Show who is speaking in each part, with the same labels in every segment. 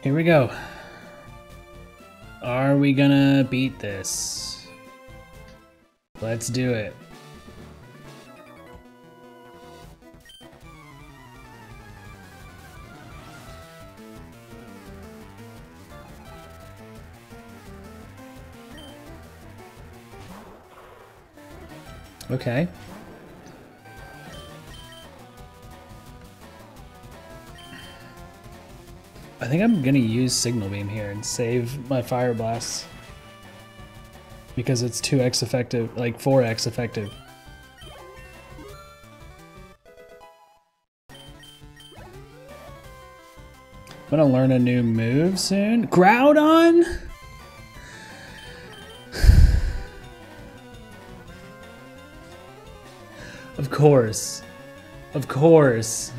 Speaker 1: Here we go. Are we gonna beat this? Let's do it. Okay. I think I'm gonna use Signal Beam here and save my Fire Blast. Because it's 2x effective, like 4x effective. I'm gonna learn a new move soon. Groudon? Of course. Of course.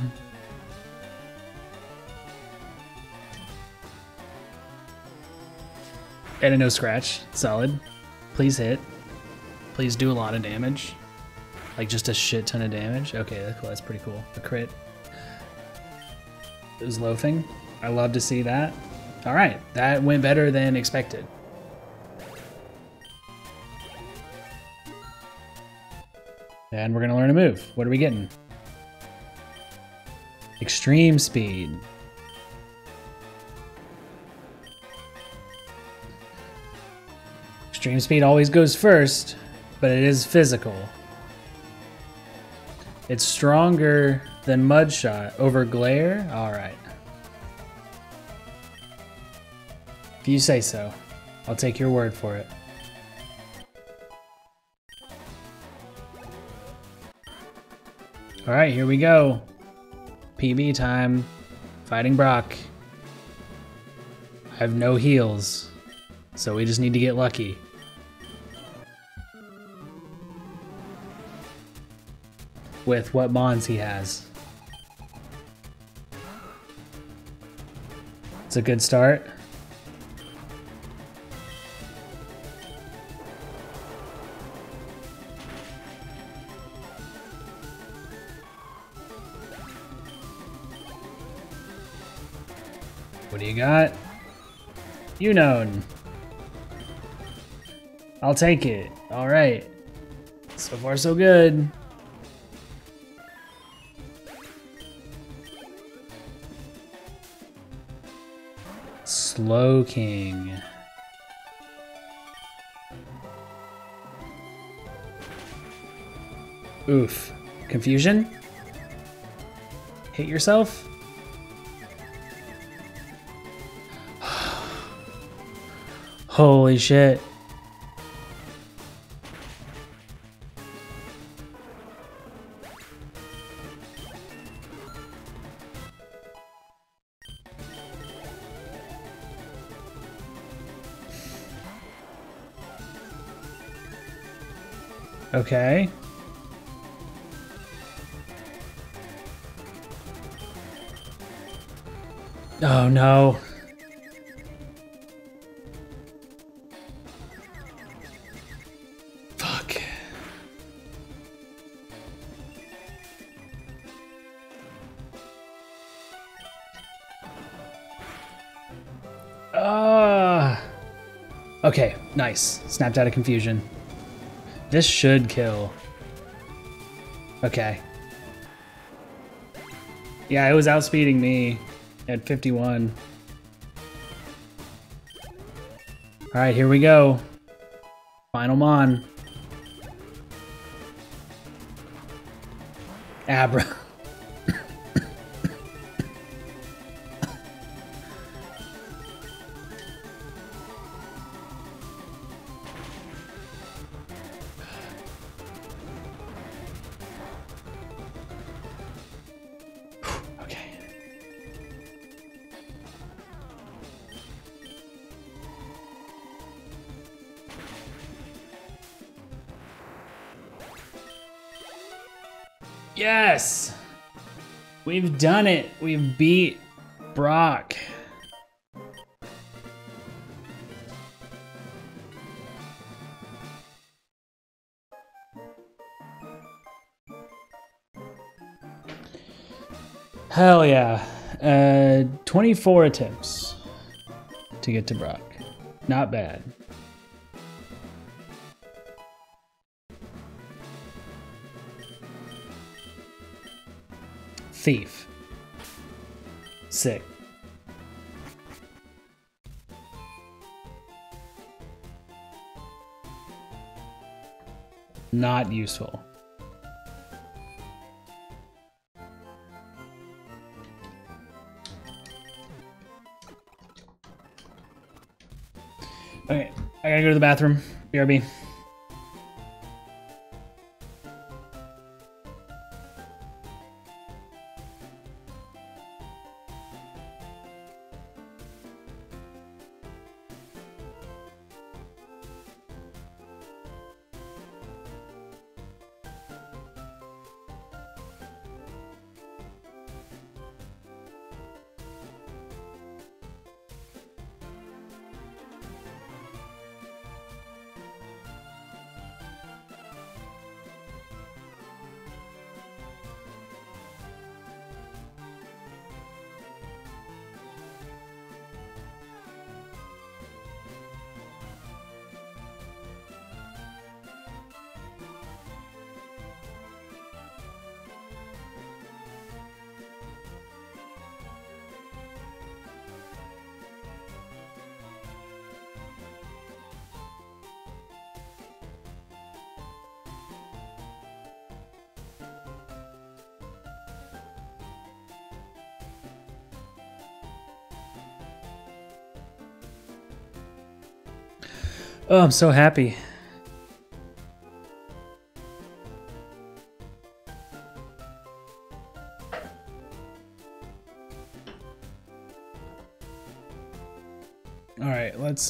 Speaker 1: And a no scratch. Solid. Please hit. Please do a lot of damage. Like just a shit ton of damage. Okay, that's pretty cool. A crit. It was loafing. I love to see that. All right, that went better than expected. And we're gonna learn a move. What are we getting? Extreme Speed. Extreme Speed always goes first, but it is physical. It's stronger than Mud Shot over Glare? Alright. If you say so, I'll take your word for it. Alright, here we go. PB time. Fighting Brock. I have no heals, so we just need to get lucky. With what mons he has. It's a good start. What do you got? Unown. I'll take it. All right. So far, so good. Slowking. Oof. Confusion? Hit yourself? Holy shit. Okay. Oh no. Fuck. Okay, nice. Snapped out of confusion. This should kill. Okay. Yeah, it was outspeeding me at 51. All right, here we go. Final mon. Abra. Yes! We've done it! We've beat Brock. Hell yeah. 24 attempts. to get to Brock. Not bad. Thief. Sick. Not useful. Okay, I gotta go to the bathroom. BRB. Oh, I'm so happy. All right, let's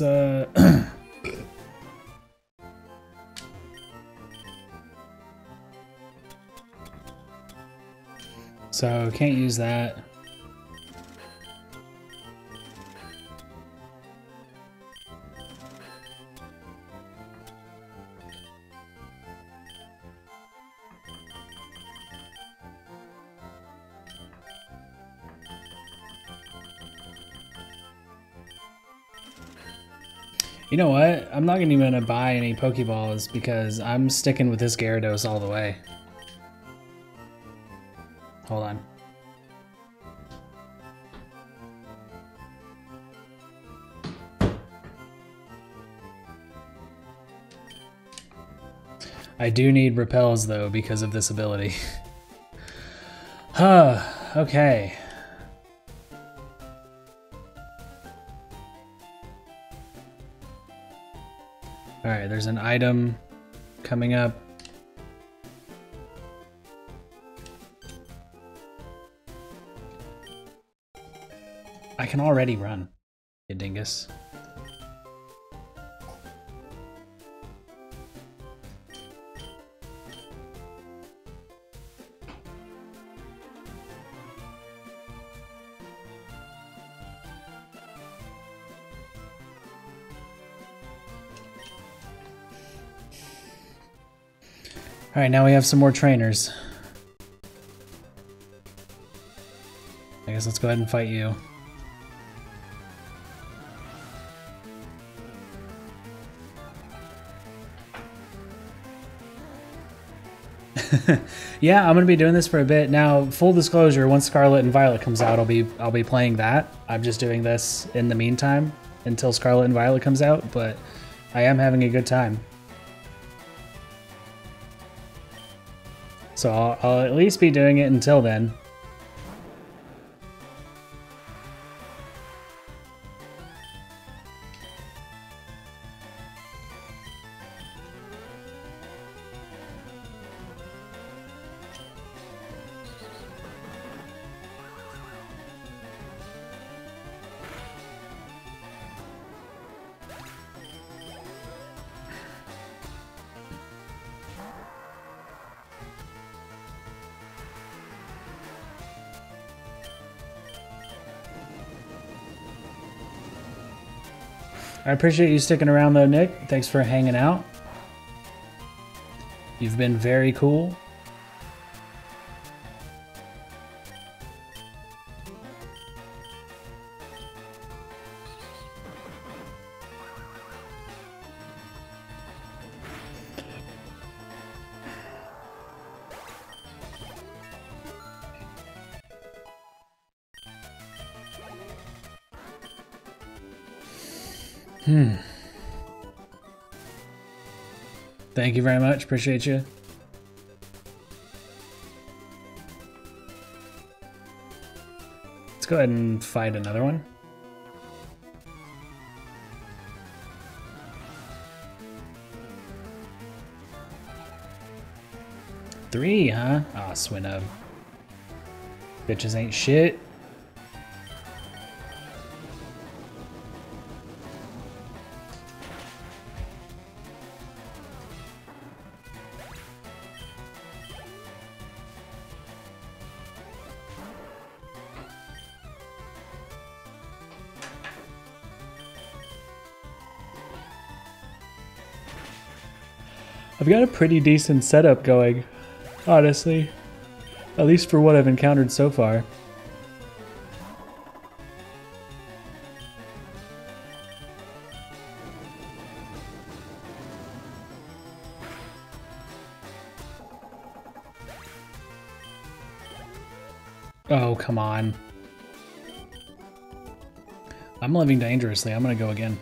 Speaker 1: So can't use that. You know what? I'm not even gonna buy any Pokeballs because I'm sticking with this Gyarados all the way. Hold on. I do need repels though because of this ability. Huh, okay. Alright, there's an item coming up. I can already run, you dingus. Alright, now we have some more trainers. I guess let's go ahead and fight you. Yeah, I'm gonna be doing this for a bit. Now, full disclosure, once Scarlet and Violet comes out, I'll be playing that. I'm just doing this in the meantime until Scarlet and Violet comes out, but I am having a good time. So I'll at least be doing it until then. I appreciate you sticking around though, Nick. Thanks for hanging out. You've been very cool. Thank you very much. Appreciate you. Let's go ahead and fight another one. Three, huh? Aw, oh, Swinub. Bitches ain't shit. I've got a pretty decent setup going, honestly. At least for what I've encountered so far. Oh, come on. I'm living dangerously. I'm gonna go again.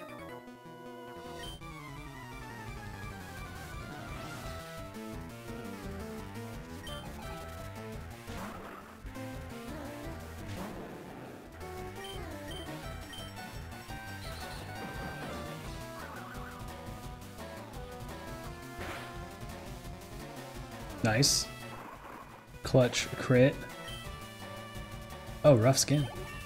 Speaker 1: Nice. Clutch crit. Oh, rough skin.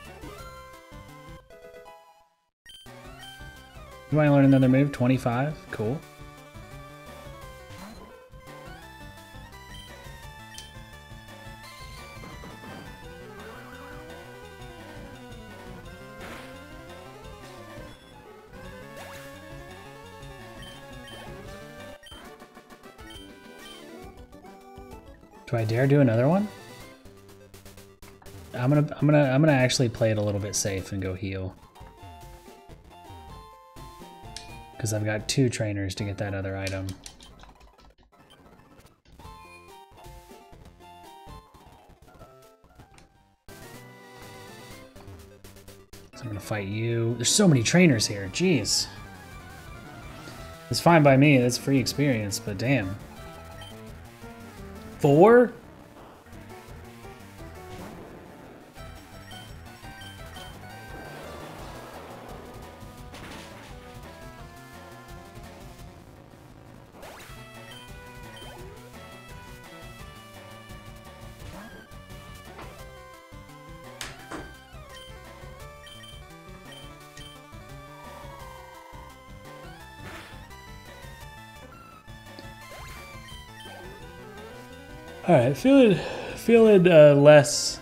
Speaker 1: You want to learn another move? 25? Cool. Do I dare do another one? I'm gonna actually play it a little bit safe and go heal. Because I've got 2 trainers to get that other item. So I'm gonna fight you. There's so many trainers here, jeez. It's fine by me, that's free experience, but damn. 4? All right, feeling less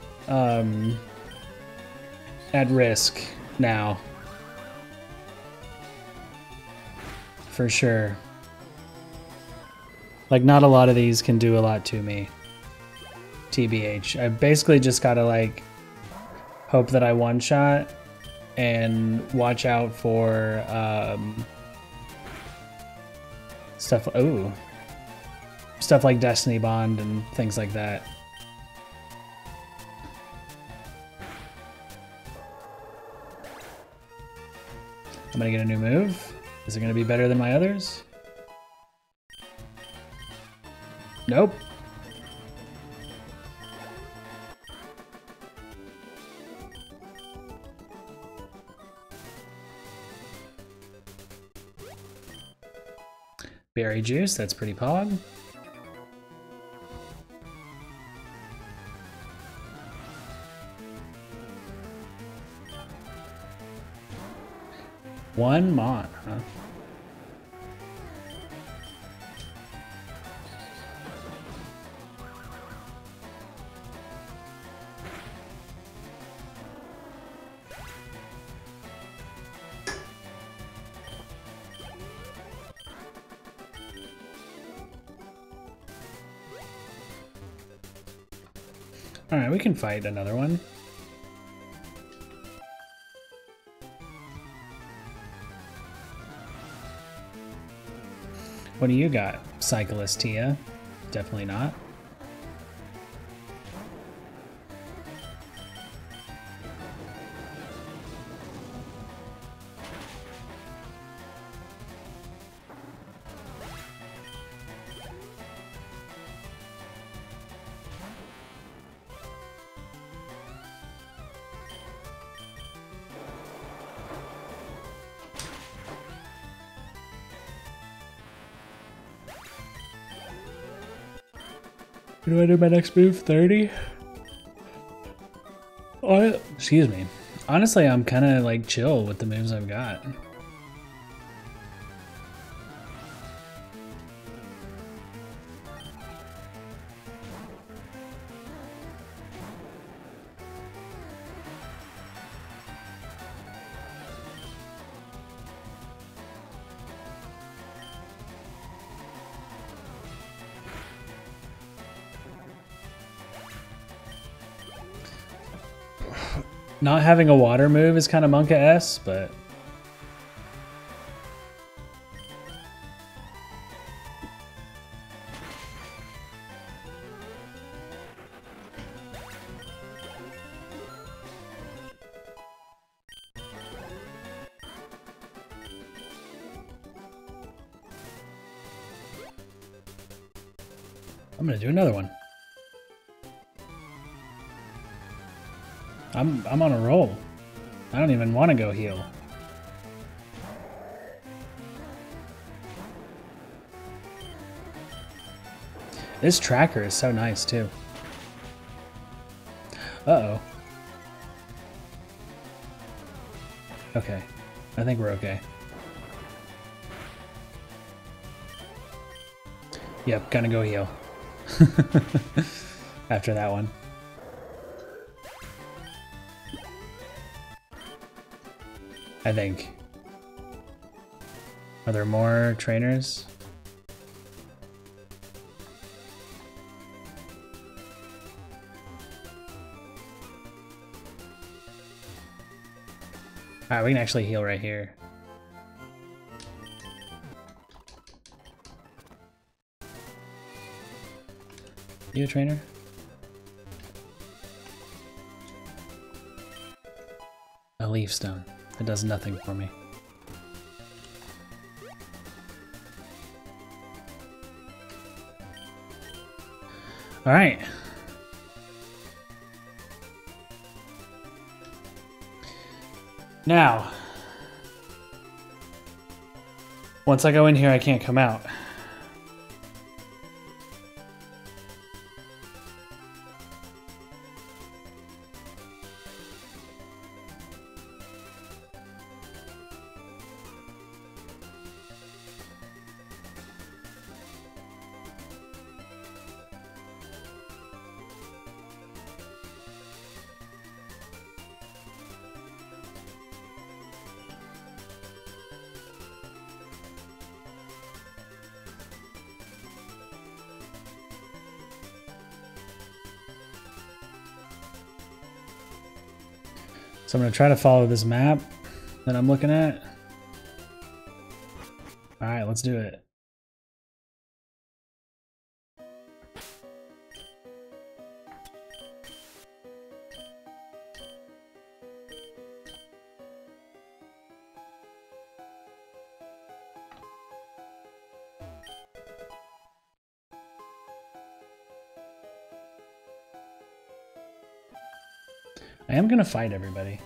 Speaker 1: at risk now, for sure. Like, not a lot of these can do a lot to me. TBH, I basically just gotta like hope that I one shot and watch out for stuff. Ooh. Stuff like Destiny Bond and things like that. I'm gonna get a new move. Is it gonna be better than my others? Nope. Berry juice, that's pretty pog. One Mon, huh? All right, we can fight another one. What do you got, Cyclist Tia? Definitely not. What do I do my next move? 30? Oh, excuse me. Honestly, I'm kind of like chill with the moves I've got. Not having a water move is kind of Monka-S, but... I'm gonna do another one. I'm on a roll. I don't even want to go heal. This tracker is so nice too. Uh-oh. Okay. I think we're okay. Yep, gonna go heal. After that one. I think. Are there more trainers? Alright, we can actually heal right here. You a trainer? A leaf stone. It does nothing for me. All right. Now, once I go in here, I can't come out. So I'm going to try to follow this map that I'm looking at. All right, let's do it. I am going to fight everybody.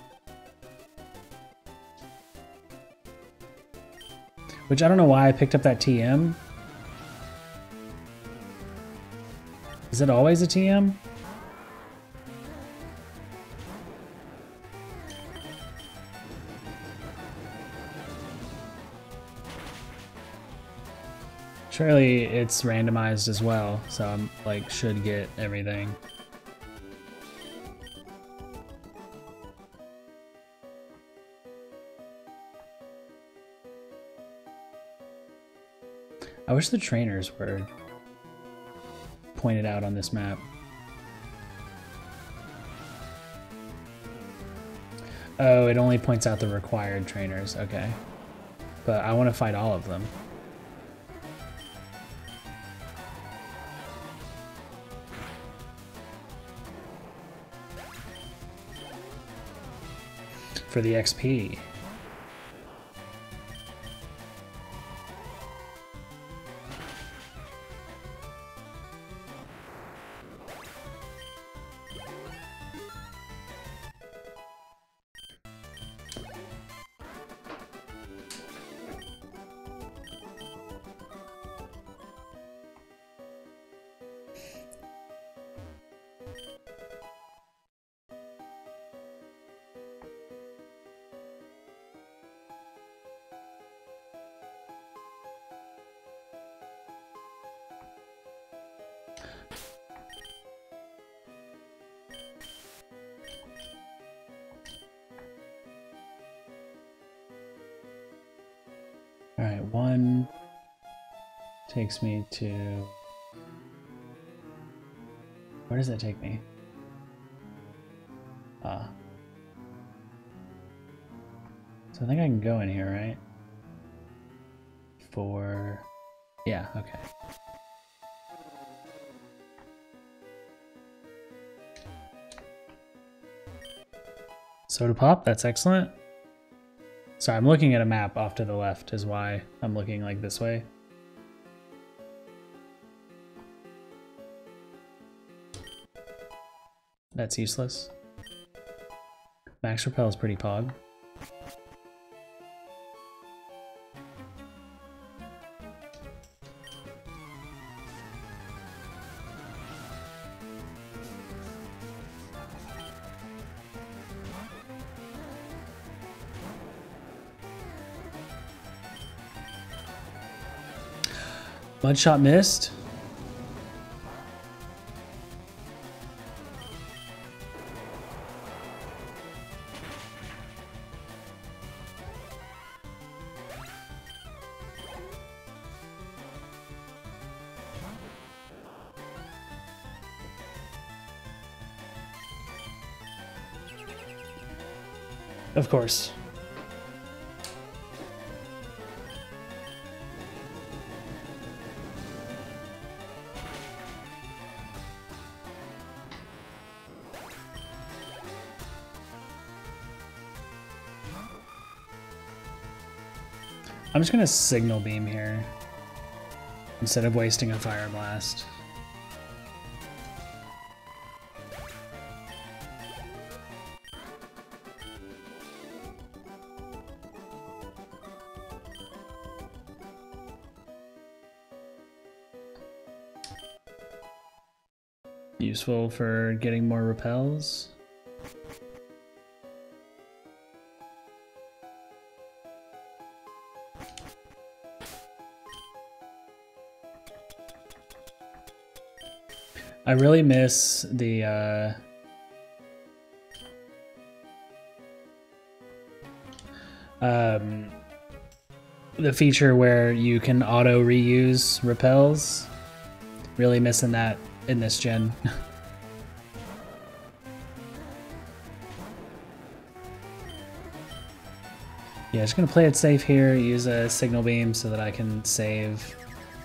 Speaker 1: Which I don't know why I picked up that TM. Is it always a TM? Surely it's randomized as well, so I'm like should get everything. I wish the trainers were pointed out on this map. Oh, it only points out the required trainers, okay. But I want to fight all of them. For the XP. Alright, one takes me to... Where does that take me? Ah. So I think I can go in here, right? For... Yeah, okay. Soda pop, that's excellent. Sorry, I'm looking at a map off to the left is why I'm looking like this way. That's useless. Max Repel is pretty pog. Mudshot missed. Of course. I'm just gonna signal beam here instead of wasting a fire blast. Useful for getting more repels. I really miss the feature where you can auto reuse repels. Really missing that in this gen. Yeah, just gonna play it safe here, use a signal beam so that I can save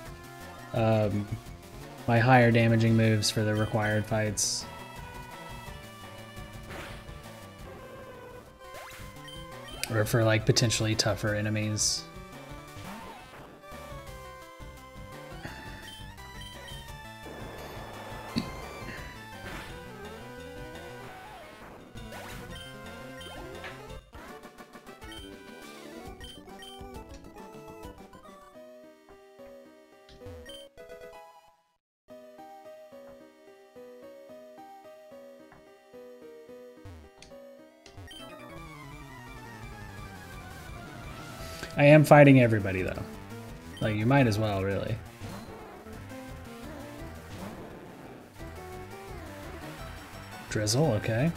Speaker 1: my higher damaging moves for the required fights. Or for like potentially tougher enemies. I am fighting everybody though. Like, you might as well, really. Drizzle, okay.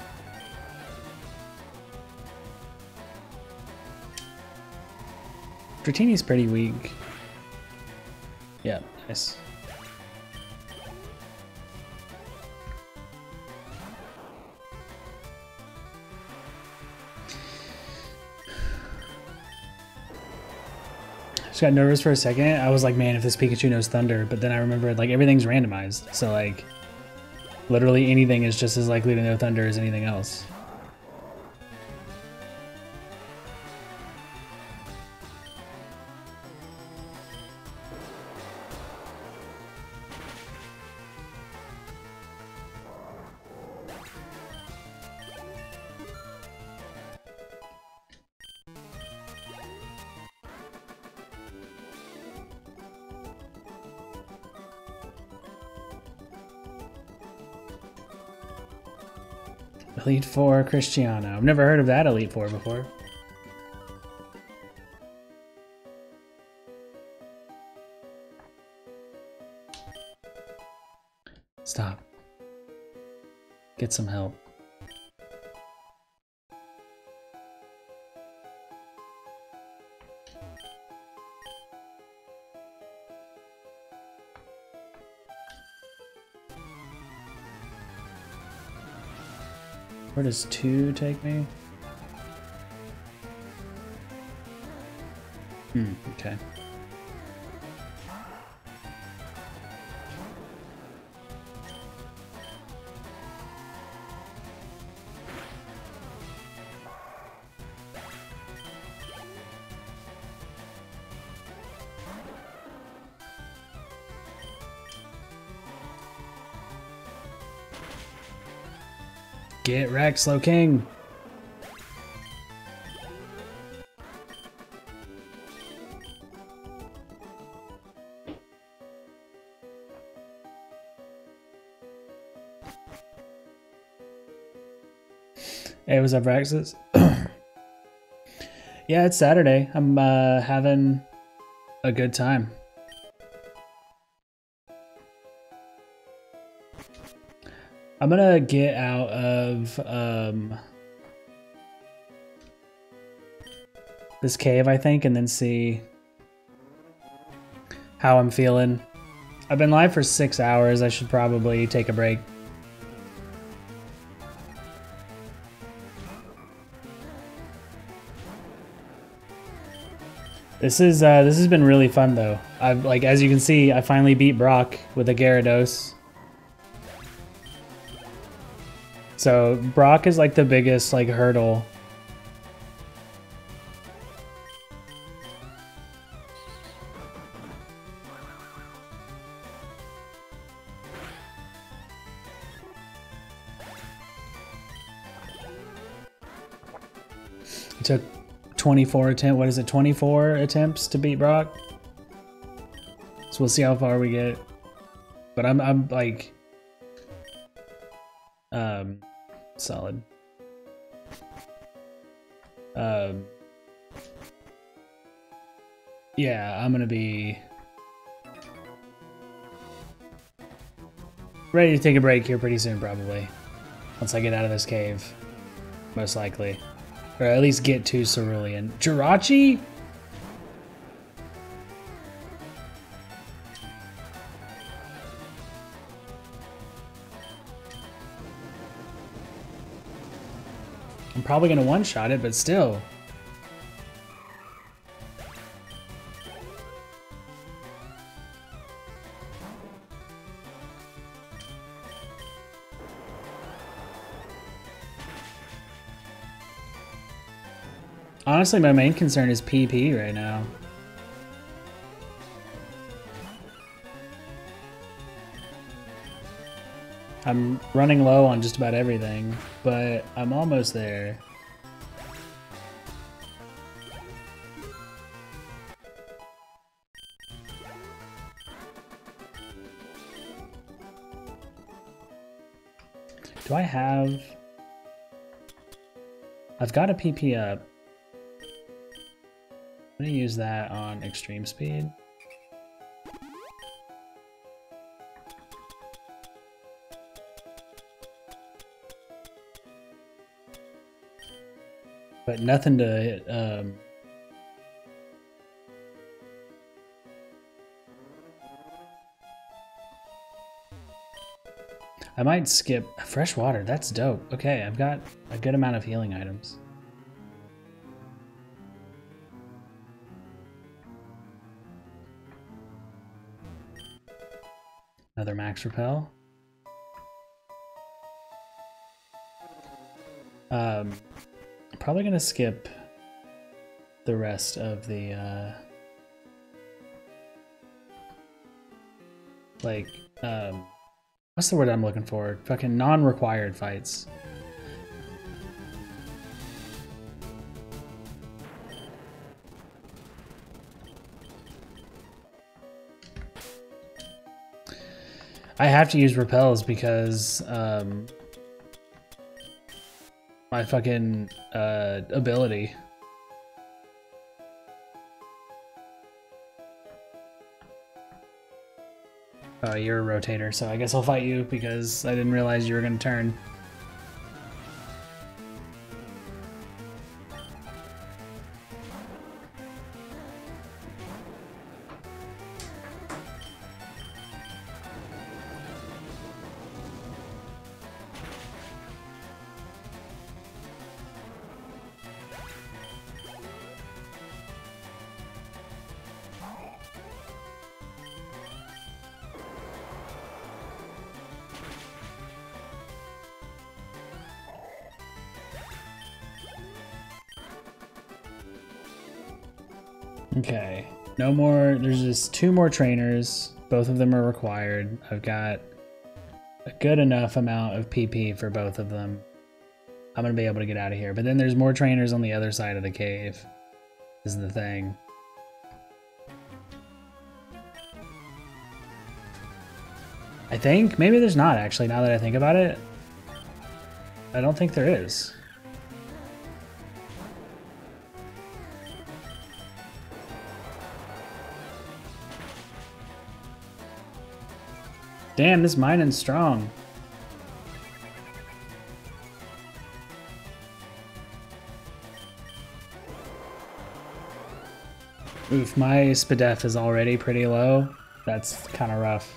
Speaker 1: Dratini's pretty weak. Yeah, nice. Just got nervous for a second. I was like, man, if this Pikachu knows Thunder, but then I remembered like everything's randomized. So like literally anything is just as likely to know Thunder as anything else. Elite Four Cristiano. I've never heard of that Elite Four before. Stop. Get some help. Where does 2 take me? Okay. Get wrecked, Slow King! Hey, what's up, Raxus? Yeah, it's Saturday. I'm having a good time. I'm gonna get out of this cave, I think, and then see how I'm feeling. I've been live for 6 hours. I should probably take a break. This has been really fun though. I've like, as you can see, I finally beat Brock with a Gyarados. So Brock is like the biggest like hurdle. It took 24 attempts to beat Brock. So we'll see how far we get. But I'm like solid. Yeah, I'm gonna be ready to take a break here pretty soon, probably. Once I get out of this cave. Most likely. Or at least get to Cerulean. Jirachi? I'm probably gonna one-shot it, but still. Honestly, my main concern is PP right now. I'm running low on just about everything, but I'm almost there. Do I have... I've got a PP up. I'm gonna use that on extreme speed. But nothing to I might skip fresh water. That's dope. Okay, I've got a good amount of healing items. Another max repel. Probably gonna skip the rest of the what's the word I'm looking for? Fucking non-required fights. I have to use repels because my fucking ability. Oh, you're a rotator, so I guess I'll fight you because I didn't realize you were gonna turn. Okay. No more. There's just 2 more trainers. Both of them are required. I've got a good enough amount of PP for both of them. I'm going to be able to get out of here. But then there's more trainers on the other side of the cave. Is the thing. I think. Maybe there's not, actually, now that I think about it. I don't think there is. Damn, this mining's strong. Oof, my SPDEF is already pretty low. That's kind of rough.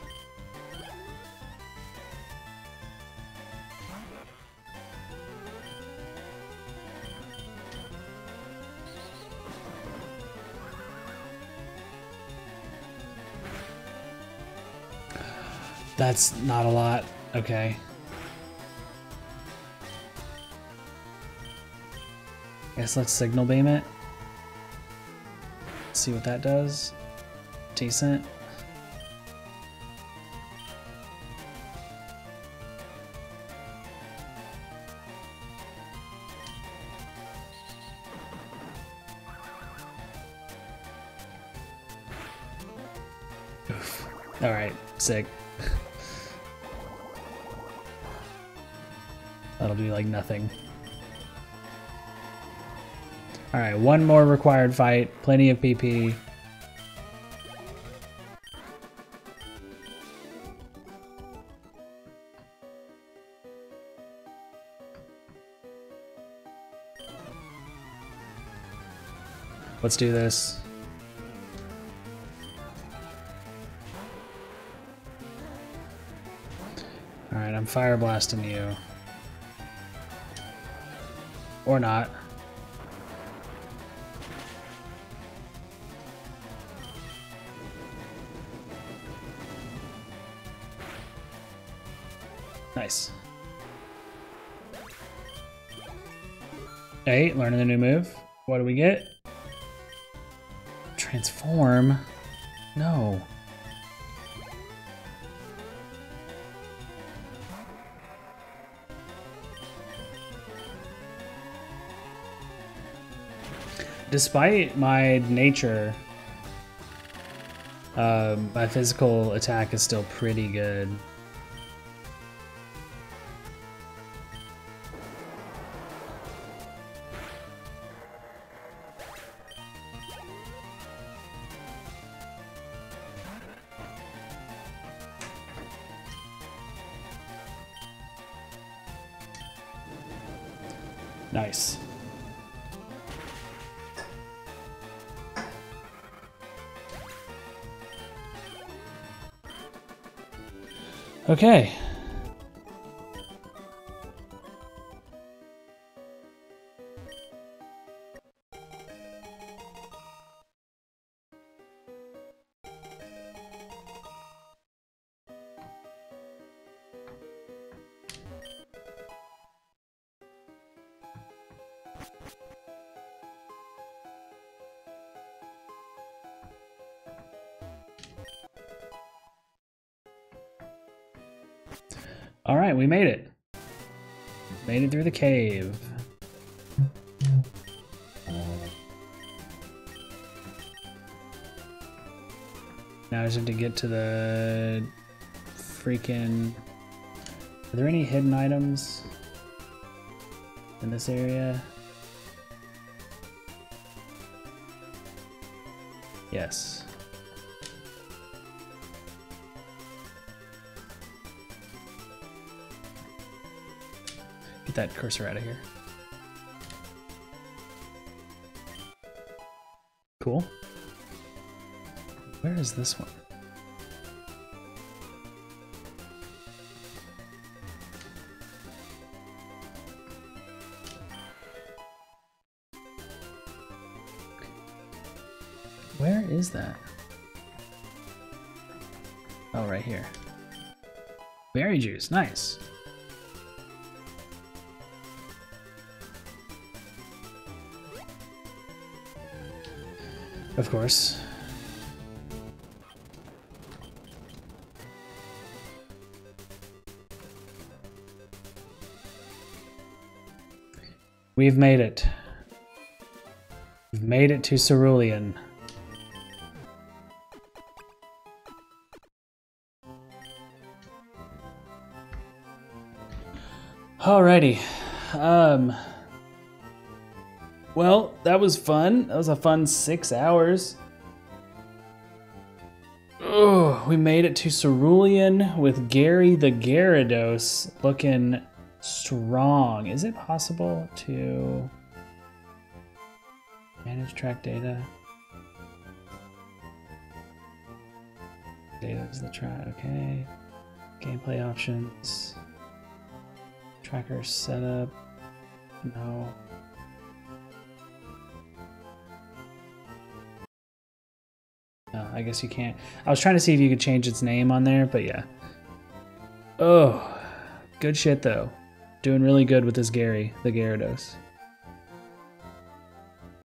Speaker 1: That's not a lot. Okay. Guess let's signal beam it. See what that does. Decent. Oof. All right, sick. That'll do like nothing. All right, 1 more required fight. Plenty of PP. Let's do this. All right, I'm fire blasting you. Or not. Nice. Hey, learning a new move. What do we get? Transform? No. Despite my nature, my physical attack is still pretty good. Nice. Okay. All right, we made it. Made it through the cave. Now I just have to get to the freaking... Are there any hidden items in this area? Yes. Get that cursor out of here. Cool. Where is this one? Where is that? Oh, right here. Berry juice, nice. Of course. We've made it. We've made it to Cerulean. Alrighty. Well, that was fun. That was a fun 6 hours. Oh, we made it to Cerulean with Gary the Gyarados looking strong. Is it possible to manage track data? Data is the track. Okay. Gameplay options. Tracker setup. No. No, I guess you can't. I was trying to see if you could change its name on there, but yeah. Oh, good shit though. Doing really good with this Gary, the Gyarados.